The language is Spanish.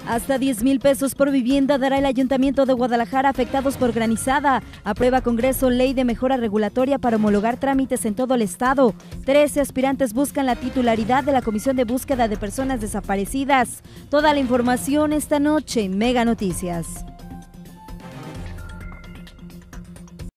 Hasta 10,000 pesos por vivienda dará el Ayuntamiento de Guadalajara a afectados por granizada. Aprueba Congreso ley de mejora regulatoria para homologar trámites en todo el estado. 13 aspirantes buscan la titularidad de la Comisión de Búsqueda de Personas Desaparecidas. Toda la información esta noche en Mega Noticias.